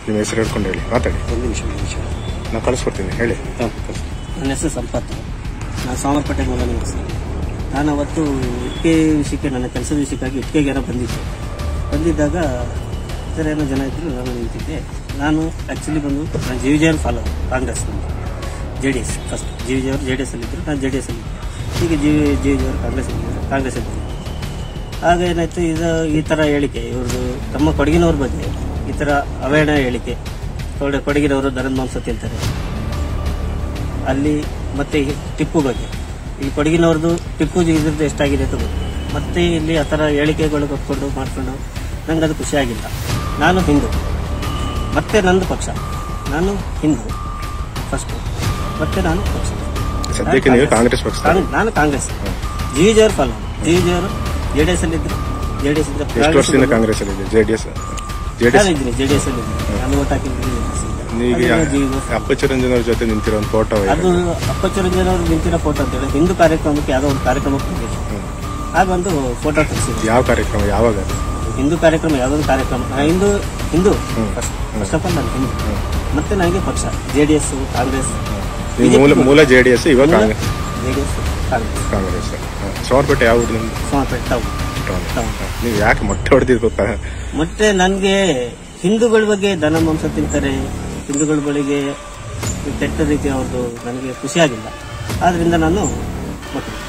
ನಿಮ್ಮ ಹೆಸರು ಹೇಳ್ಕೊಂಡು ಹೇಳಿ, ಮಾತಾಡಿ. ಒಂದು ನಿಮಿಷ ನಾನು ಕಳಿಸ್ಕೊಡ್ತೀನಿ, ಹೇಳಿ. ನನ್ನ ಹೆಸರು ಸಂಪತ್ತು. ನಾನು ಸೋಮರಪೇಟೆ ಮೂಲ ನಿವಾಸ. ನಾನು ಅವತ್ತು ಇಟ್ಟಿಗೆ ವಿಷಯಕ್ಕೆ, ನನ್ನ ಕೆಲಸದ ವಿಷಯಕ್ಕಾಗಿ ಇಟ್ಟಿಗೆಗೆ ಏನೋ ಬಂದಿದ್ದಾಗ ಈ ಥರ ಏನೋ ಜನ ಇದ್ದರು, ನಾನು ನಿಂತಿದ್ದೆ. ನಾನು ಆ್ಯಕ್ಚುಲಿ ನಾನು G V G follow Congress, JDS first. G V G ಅವರು JDS ಅಲ್ಲಿದ್ದರು, ನಾನು JDS ಅಲ್ಲಿದ್ದೆ. ಈಗ ಜಿ ವಿ ಜಿ ಅವರು ಕಾಂಗ್ರೆಸ್ ಇದ್ದರು. ಆಗ ಏನಾಯ್ತು, ಈ ಥರ ಹೇಳಿಕೆ ಇವ್ರದ್ದು ತಮ್ಮ ಕೊಡಗಿನವ್ರ ಬಗ್ಗೆ ಈ ಥರ ಅವಹೇಳನ ಹೇಳಿಕೆ. ಕೊಡಗಿನವರು ದನದ ಮಾಂಸ ತಿಂತಾರೆ ಅಲ್ಲಿ. ಮತ್ತೆ ಟಿಪ್ಪು ಬಗ್ಗೆ, ಈ ಕೊಡಗಿನವ್ರದ್ದು ಟಿಪ್ಪು ಇದ್ರದ್ದು ಎಷ್ಟಾಗಿದೆ ಅಂತ ಗೊತ್ತು. ಮತ್ತೆ ಇಲ್ಲಿ ಆ ಥರ ಹೇಳಿಕೆಗಳು ಕೊಟ್ಕೊಂಡು ಮಾಡ್ಕೊಂಡು ನಂಗೆ ಅದು ಖುಷಿಯಾಗಿಲ್ಲ. ನಾನು ಹಿಂದೂ, ಮತ್ತೆ ನಂದು ಪಕ್ಷ. ನಾನು ಹಿಂದೂ ಫಸ್ಟು, ಮತ್ತೆ ನಾನು ಪಕ್ಷ. ಸದ್ಯಕ್ಕೆ ನೀವು ಕಾಂಗ್ರೆಸ್ ಪಕ್ಷ? ನಾನು ಕಾಂಗ್ರೆಸ್. ಜಿ ವಿ ಜಿ ಅವರು ಫಾಲೋ. ಜಿ ವಿ ಜಿ ಅವರು JDS ಅಲ್ಲಿದ್ದರು. JDS ಎಷ್ಟು ವರ್ಷದಿಂದ ಕಾಂಗ್ರೆಸ್ ಅಲ್ಲಿ? JDS ಇದ್ದೀನಿ, JDS ಅಲ್ಲಿ ನಾನು ಓಟ್ ಹಾಕಿದ್ದೀನಿ. ಅಪ್ಪಚ್ಚರಂಜನ್ ಅವ್ರ ಜೊತೆ ನಿಂತಿರೋ ಒಂದು ಫೋಟೋ, ಅದು ಅಪ್ಪಚ್ಚರಂಜನ್ ಅವರು ನಿಂತಿರೋ ಫೋಟೋ ಅಂತ ಹೇಳಿ ಹಿಂದೂ ಕಾರ್ಯಕ್ರಮಕ್ಕೆ ಯಾವುದೋ ಒಂದು ಕಾರ್ಯಕ್ರಮಕ್ಕೆ ಬಂದಿತ್ತು. ಆಗ ಒಂದು ಫೋಟೋ ತೆಗೆಸಿದ್ರು. ಯಾವ ಕಾರ್ಯಕ್ರಮ? ಯಾವಾಗ? ಹಿಂದೂ ಕಾರ್ಯಕ್ರಮ, ಯಾವುದೊಂದು ಕಾರ್ಯಕ್ರಮ. ಹಿಂದೂ ಫಸ್ಟ್ ಆಫ್ ಆಲ್ ನಾನು ಹಿಂದೂ. ಮತ್ತೆ ನನಗೆ ಪಕ್ಷ JDS, ಕಾಂಗ್ರೆಸ್. ಮೂಲ JDS, ಇವಾಗ JDS, ಕಾಂಗ್ರೆಸ್. ಸೋಮರಪೇಟೆ ಯಾವ ಊರು ನಿಮ್ದು? ಸೋಮರಪೇಟೆ ಟೌನ್. ನೀವು ಯಾಕೆ ಮೊಟ್ಟೆ ಹೊಡೆದಿದ್ದು ಗೊತ್ತಾ? ಮತ್ತೆ ನನಗೆ ಹಿಂದೂಗಳ ಬಗ್ಗೆ ದನ ಮಾಂಸ ತಿಂತಾರೆ, ಹಿಂದೂಗಳ ಬಳಿಗೆ ಕೆಟ್ಟ ರೀತಿ ಅವ್ರದ್ದು ನನಗೆ ಖುಷಿಯಾಗಿಲ್ಲ. ಆದ್ರಿಂದ ನಾನು